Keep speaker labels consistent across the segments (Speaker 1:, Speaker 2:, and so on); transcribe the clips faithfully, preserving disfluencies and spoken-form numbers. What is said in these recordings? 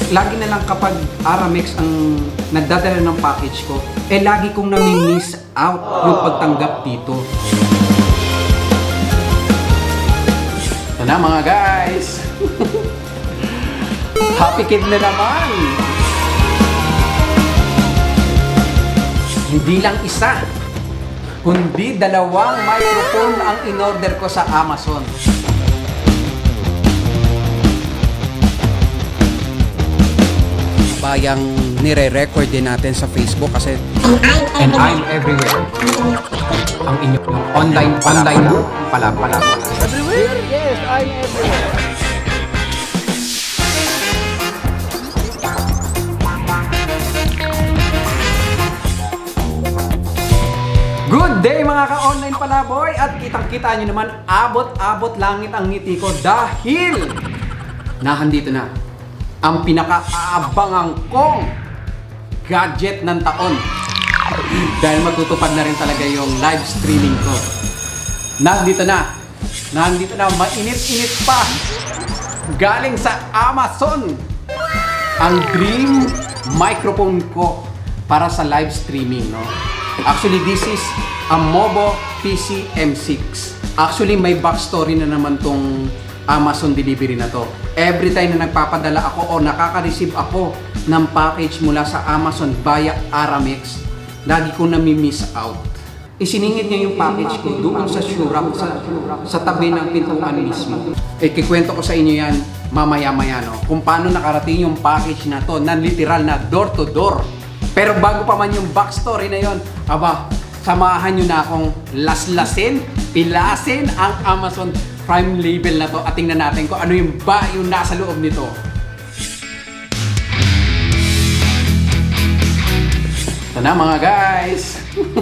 Speaker 1: lagi na lang kapag aramex ang nagdadala ng package ko, eh lagi kong nami-miss out yung pagtanggap dito. Ito na mga guys! Happy kid na naman! Hindi lang isa, kundi dalawang microphone ang in-order ko sa Amazon. Bayang nire-record din natin sa Facebook kasi and I'm everywhere. Ang inyo online online pala pala.
Speaker 2: Everywhere? Yes, I'm everywhere.
Speaker 1: Good day mga ka-online palaboy! At kitang-kita nyo naman, abot-abot langit ang ngiti ko dahil nahandito na ang pinaka-aabangan kong gadget ng taon. Dahil matutupad na rin talaga yung live streaming ko. Nandito na. Nandito na. Mainit-init pa. Galing sa Amazon. Ang dream microphone ko para sa live streaming. No? Actually, this is a Movo P C M six. Actually, may backstory na naman tong Amazon delivery na to. Every time na nagpapadala ako o nakaka-receive ako ng package mula sa Amazon via aramex, lagi ko nami-miss out. Isiningit niya yung package ko doon sa shurap, sa, sa tabi ng pintuan mismo. Eh, kikwento ko sa inyo yan mamaya-maya, no? Kung paano nakarating yung package na to, na literal na door to door. Pero bago pa man yung backstory na yon, aba, samahan nyo na akong laslasin, pilasin ang Amazon Prime label na to at tingnan natin kung ano yung ba yung nasa loob nito. Ito na mga guys!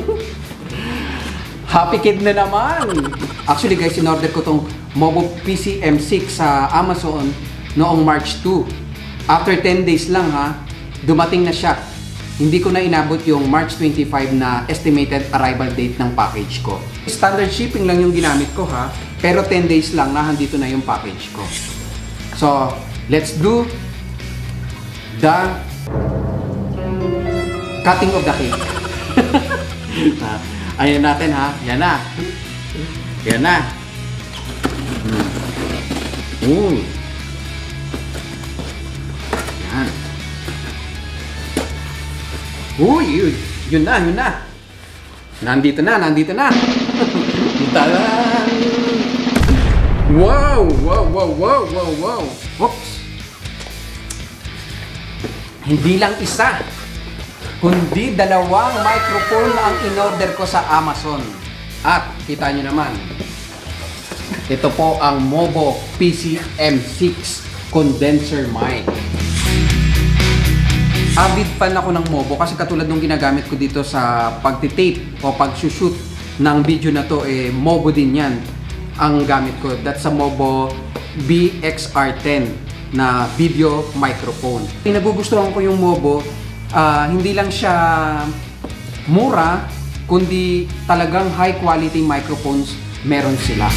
Speaker 1: Happy kid na naman! Actually guys, in-order ko tong Movo P C M six sa Amazon noong March two. After ten days lang ha, dumating na siya. Hindi ko na inabot yung March twenty-five na estimated arrival date ng package ko. Standard shipping lang yung ginamit ko ha, pero ten days lang na handito na yung package ko. So, let's do the cutting of the cake. Ayan natin ha, yan na. Yan na. Uy. Yan. Uy, yun, yun na, yun na. Nandito na, nandito na. Taran! Wow, wow, wow, wow, wow, wow. Oops. Hindi lang isa, kundi dalawang microphone ang in-order ko sa Amazon. At kita nyo naman, ito po ang Movo P C M six condenser mic. Avid fan ako ng Movo kasi katulad nung ginagamit ko dito sa pagtitape o pag-shoot ng video na to, eh, Movo din yan ang gamit ko. That's a Movo B X R ten na video microphone. Nagugustuhan ko yung Movo, uh, hindi lang siya mura, kundi talagang high quality microphones meron sila.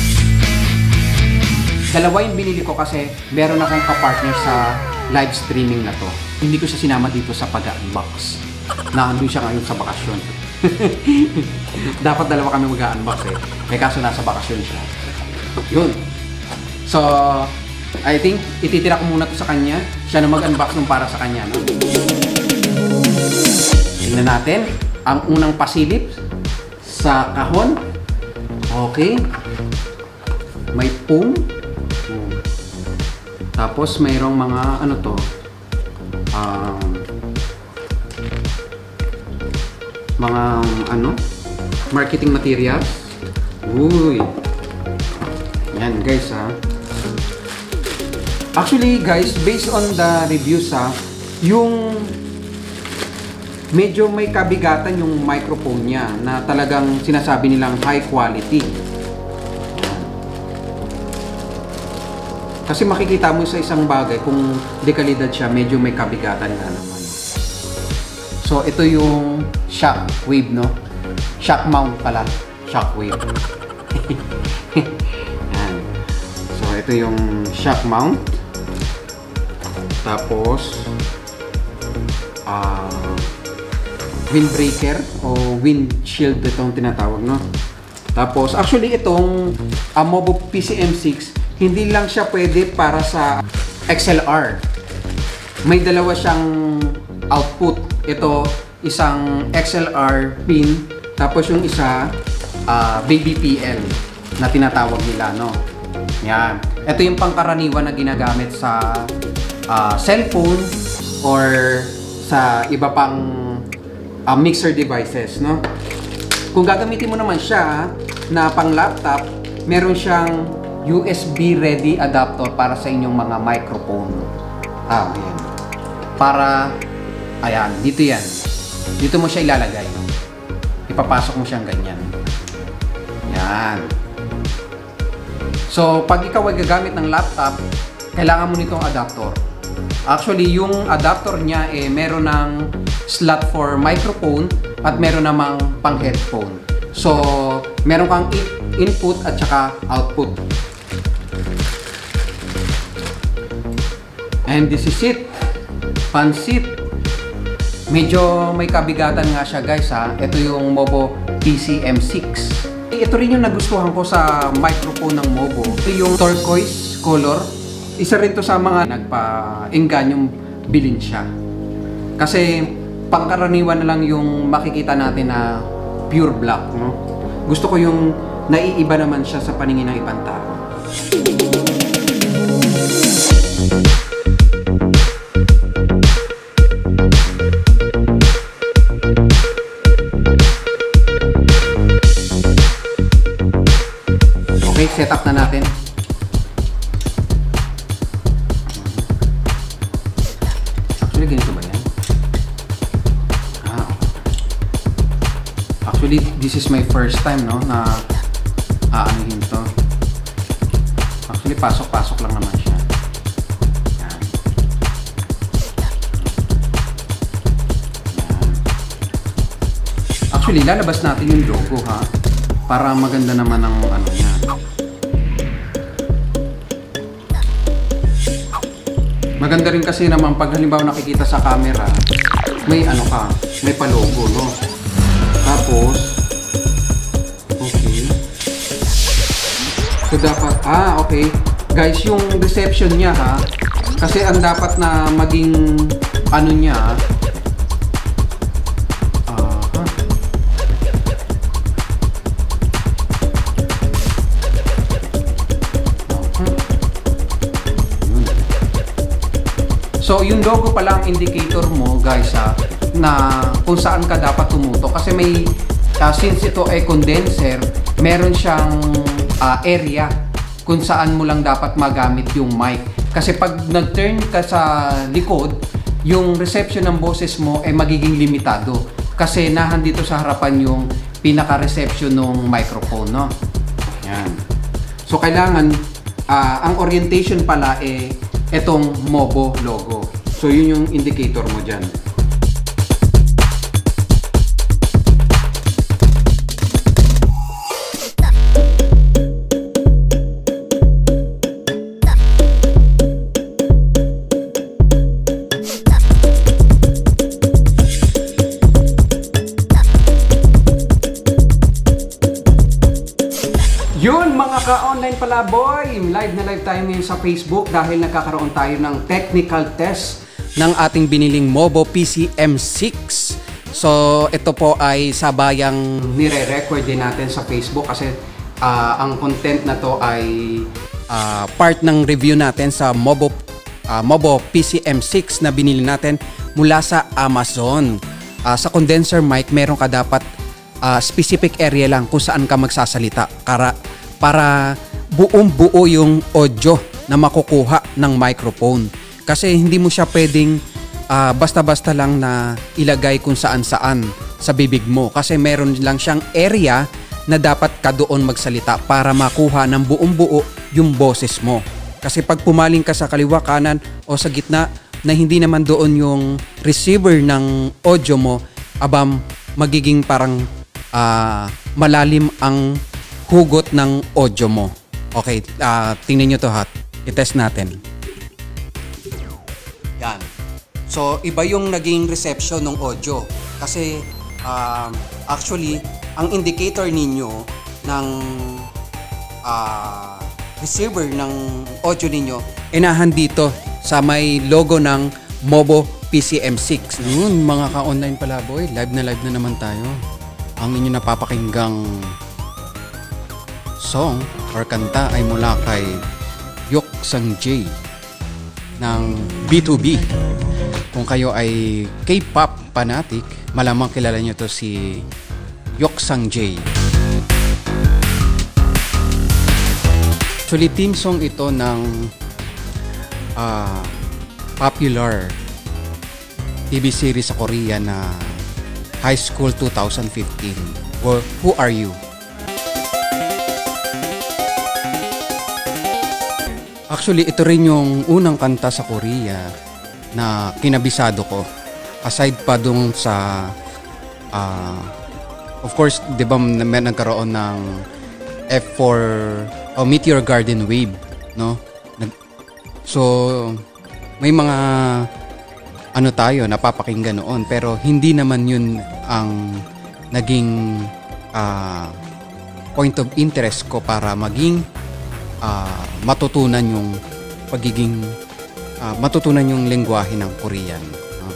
Speaker 1: Dalawa yung binili ko kasi meron akong kapartner sa live streaming na to. Hindi ko siya sinama dito sa pag-unbox. Naandun siya ngayon sa bakasyon. Dapat dalawa kami mag-unbox eh. May kaso nasa bakasyon siya. Yun. So, I think ititira ko muna to sa kanya. Siya na mag-unbox nung para sa kanya. No? Tingnan natin ang unang pasilip sa kahon. Okay. May foam. Tapos mayroong mga ano to. Um, mga ano marketing materials. Uy. Yan guys ha. Actually guys, based on the reviews ha, yung medyo may kabigatan yung microphone niya na talagang sinasabi nilang high quality. Kasi makikita mo sa isang bagay kung dekalidad siya, medyo may kabigatan nga naman. So ito yung shock wave, no? Shock mount pala. Shock wave. So ito yung shock mount. Tapos, uh, windbreaker o windshield itong tinatawag, no? Tapos, actually itong uh, Movo P C M six, hindi lang siya pwede para sa X L R. May dalawa siyang output. Ito, isang X L R pin, tapos yung isa, uh, baby P L na tinatawag nila, no? Yan. Ito yung pangkaraniwan na ginagamit sa uh, cellphone or sa iba pang uh, mixer devices, no? Kung gagamitin mo naman siya na pang laptop, meron siyang U S B ready adapter para sa inyong mga microphone. Ah, ayan. Para, ayan, dito yan. Dito mo siya ilalagay. Ipapasok mo siyang ganyan. Yan. So, pag ikaw ay gagamit ng laptop, kailangan mo nitong adapter. Actually, yung adapter niya eh meron ng slot for microphone at meron namang pang headphone. So, meron kang input at saka output. And this is it. Pansit. Medyo may kabigatan nga siya, guys, ha. Ito yung Movo P C M six. Ito rin yung nagustuhan ko sa microphone ng Movo. Ito yung turquoise color. Isa rin to sa mga nagpa-enganyong bilhin siya. Kasi pangkaraniwan na lang yung makikita natin na pure black, no? Gusto ko yung naiiba naman siya sa paningin ng ibang tao. Okay, set up na natin. Actually, ganito ba yan? Ah, actually, this is my first time, no, na aanuhin to. Actually, pasok-pasok lang naman siya. Yan. Yan. Actually, lalabas natin yung logo, ha? Para maganda naman ang ano niya. Maganda rin kasi naman pag halimbawa nakikita sa camera, may ano ka, may palogo, no? Tapos, okay. So dapat, ah, okay. Guys, yung reception niya, ha, kasi ang dapat na maging ano niya, ah, ha. So, yung logo pala ang indicator mo, guys, ha, na kung saan ka dapat tumutok. Kasi may, uh, since ito ay condenser, meron siyang uh, area kung saan mo lang dapat magamit yung mic. Kasi pag nag-turn ka sa likod, yung reception ng boses mo ay magiging limitado. Kasi nahan dito sa harapan yung pinaka-reception ng microphone, no? Yan. So, kailangan, uh, ang orientation pala eh, etong Movo logo. So, yun yung indicator mo dyan. Yun mga ka-online pala boy, live na live tayo ngayon sa Facebook dahil nagkakaroon tayo ng technical test ng ating biniling Movo P C M six. So ito po ay sabayang nire-record din natin sa Facebook kasi uh, ang content na to ay uh, part ng review natin sa Movo, uh, Movo P C M six na binili natin mula sa Amazon. Uh, sa condenser mic meron ka dapat Uh, specific area lang kung saan ka magsasalita para, para buong buo yung audio na makukuha ng microphone. Kasi hindi mo siya pwedeng uh, basta-basta lang na ilagay kung saan-saan sa bibig mo. Kasi meron lang siyang area na dapat ka doon magsalita para makuha ng buong buo yung boses mo. Kasi pag pumaling ka sa kaliwa, kanan o sa gitna na hindi naman doon yung receiver ng audio mo, abam magiging parang Uh, malalim ang hugot ng audio mo. Okay, uh, tingnan nyo to ha. I-test natin. So, iba yung naging reception ng audio. Kasi, um, actually, ang indicator ninyo ng uh, receiver ng audio ninyo, inahan dito sa may logo ng Movo P C M six. Yun, mga ka-online pala boy, live na live na naman tayo. Ang inyo napapakinggang song or kanta ay mula kay Yoksang J ng B two B. Kung kayo ay K-pop fanatic, malamang kilala nyo to si Yoksang J. Actually, theme song ito ng uh, popular T V series sa Korea na High School twenty fifteen. Or Who Are You? Actually, ito rin yung unang kanta sa Korea na kinabisado ko. Aside pa dun sa uh, of course, di ba may nagkaroon ng F four o Meteor Garden Wave, no? So, may mga ano tayo napapakinggan noon, pero hindi naman yun ang naging uh, point of interest ko para maging uh, matutunan yung pagiging uh, matutunan yung lengguwahe ng Korean. No?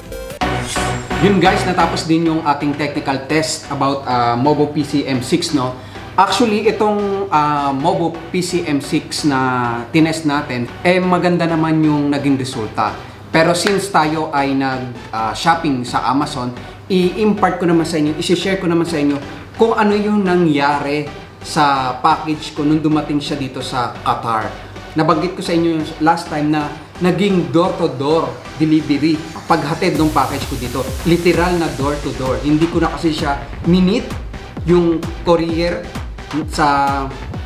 Speaker 1: Yun guys, natapos din yung ating technical test about uh, Movo P C M six, no? Actually, itong uh, Movo P C M six na tinest natin, eh maganda naman yung naging resulta. Pero since tayo ay nag-shopping uh, sa Amazon, i-impart ko naman sa inyo, i-share ko naman sa inyo kung ano yung nangyari sa package ko nung dumating siya dito sa Qatar. Nabanggit ko sa inyo last time na naging door-to-door delivery paghatid ng package ko dito. Literal na door-to-door. Hindi ko na kasi siya minute yung courier sa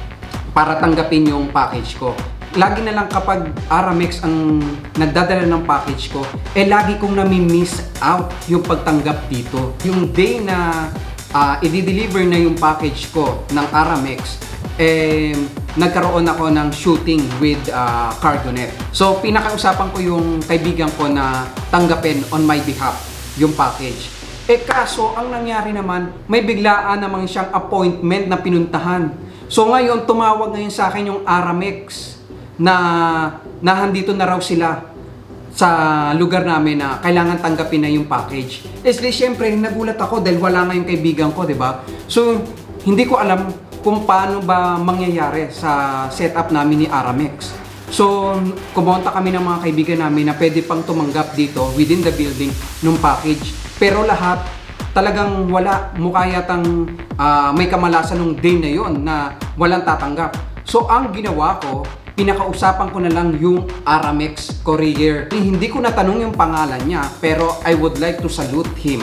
Speaker 1: para tanggapin yung package ko. Lagi na lang kapag aramex ang nagdadala ng package ko, eh lagi kong nami-miss out yung pagtanggap dito. Yung day na uh, i-deliver na yung package ko ng aramex, eh nagkaroon ako ng shooting with uh, cardioid. So pinakausapan ko yung kaibigan ko na tanggapin on my behalf yung package. Eh kaso, ang nangyari naman, may biglaan naman siyang appointment na pinuntahan. So ngayon, tumawag ngayon sa akin yung aramex na nahandito na raw sila sa lugar namin na kailangan tanggapin na yung package. Eh siyempre, nagulat ako dahil wala nga yung kaibigan ko, di ba? So, hindi ko alam kung paano ba mangyayari sa setup namin ni aramex. So, kumonta kami ng mga kaibigan namin na pwede pang tumanggap dito within the building ng package. Pero lahat talagang wala, mukha yatang uh, may kamalasan nung day na yon na walang tatanggap. So ang ginawa ko, pinakausapan ko na lang yung aramex courier. Hindi ko natanong yung pangalan niya, pero I would like to salute him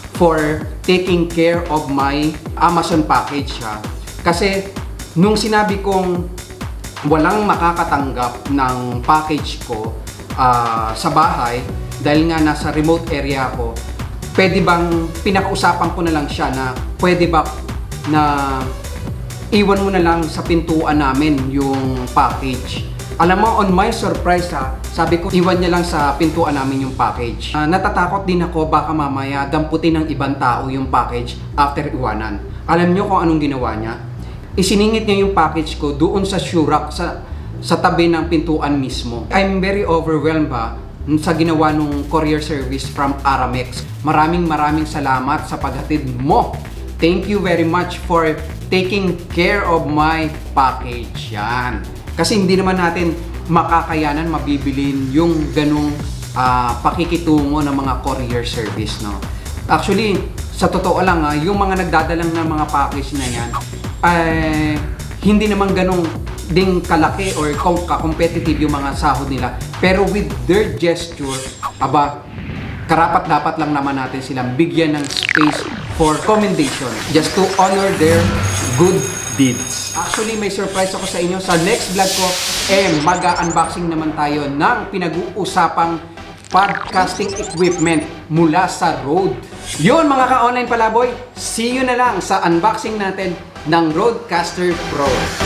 Speaker 1: for taking care of my Amazon package. Ha? Kasi nung sinabi kong walang makakatanggap ng package ko uh, sa bahay dahil nga nasa remote area ako, pwede bang pinakausapan ko na lang siya na pwede ba na iwan mo na lang sa pintuan namin yung package. Alam mo, on my surprise ha, sabi ko iwan niya lang sa pintuan namin yung package. Uh, natatakot din ako baka mamaya damputin ng ibang tao yung package after iwanan. Alam niyo kung anong ginawa niya? Isiningit niya yung package ko doon sa shurak, sa, sa tabi ng pintuan mismo. I'm very overwhelmed ba sa ginawa ng courier service from aramex. Maraming maraming salamat sa paghatid mo. Thank you very much for taking care of my package. Yan. Kasi hindi naman natin makakayanan, mabibilin yung ganung uh, pakikitungo ng mga courier service, no? Actually, sa totoo lang, uh, yung mga nagdadalang ng mga package na yan, eh, hindi naman ganung ding kalaki or ka-competitive yung mga sahod nila. Pero with their gesture, aba, karapat dapat lang naman natin silang bigyan ng space for commendation just to honor their good deeds. Actually, may surprise ako sa inyo. Sa next vlog ko, eh, mag-unboxing naman tayo ng pinag-uusapang podcasting equipment mula sa Rode. Yun mga ka-online palaboy, see you na lang sa unboxing natin ng Rodecaster Pro.